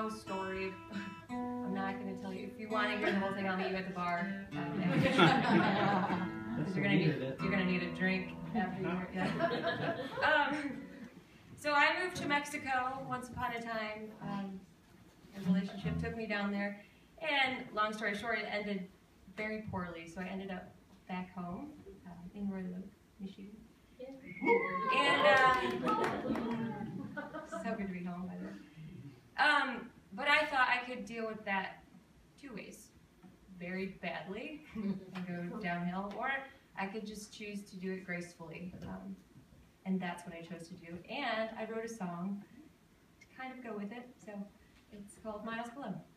long story. I'm not going to tell you. If you want to hear the whole thing, I'll meet you at the bar. Because you're gonna need a drink after you're, yeah. So I moved to Mexico once upon a time. A relationship took me down there, and long story short, it ended very poorly. So I ended up back home in Royal, Michigan. And so good to be home, by the way. But I thought I could deal with that two ways. Very badly and go downhill, or I could just choose to do it gracefully, and that's what I chose to do. And I wrote a song to kind of go with it, so it's called Miles Below.